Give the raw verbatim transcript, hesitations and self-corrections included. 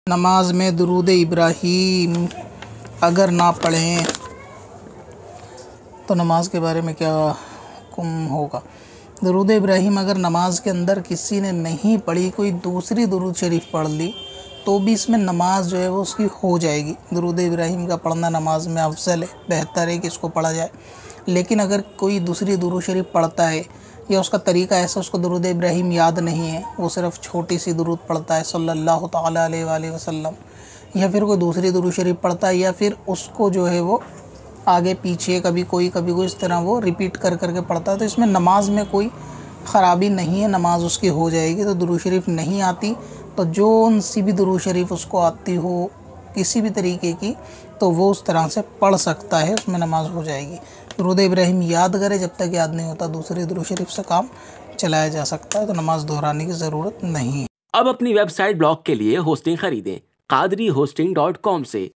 नमाज में दुरूद इब्राहीम अगर ना पढ़ें तो नमाज के बारे में क्या हुक्म होगा। दुरूद इब्राहीम अगर नमाज के अंदर किसी ने नहीं पढ़ी, कोई दूसरी दुरूद शरीफ पढ़ ली तो भी इसमें नमाज जो है वो उसकी हो जाएगी। दुरूद इब्राहीम का पढ़ना नमाज में अफजल है, बेहतर है कि इसको पढ़ा जाए। लेकिन अगर कोई दूसरी दुरूद शरीफ पढ़ता है या उसका तरीका ऐसा, उसको दुरूद इब्राहीम याद नहीं है, वो सिर्फ छोटी सी दुरूद पढ़ता है सल्लल्लाहु ताला अलैहि वसल्लम, या फिर कोई दूसरी दुरूद शरीफ पढ़ता है, या फिर उसको जो है वो आगे पीछे कभी कोई कभी कोई इस तरह वो रिपीट कर करके पढ़ता है, तो इसमें नमाज में कोई ख़राबी नहीं है, नमाज उसकी हो जाएगी। तो दुरूद शरीफ नहीं आती तो जो सी भी दुरूद शरीफ उसको आती हो किसी भी तरीके की, तो वो उस तरह से पढ़ सकता है, उसमें नमाज हो जाएगी। दुरूद इब्राहीम याद करे, जब तक याद नहीं होता दूसरे दुरूद शरीफ से काम चलाया जा सकता है, तो नमाज दोहराने की ज़रूरत नहीं है। अब अपनी वेबसाइट ब्लॉग के लिए होस्टिंग खरीदें कादरी होस्टिंग डॉट कॉम से।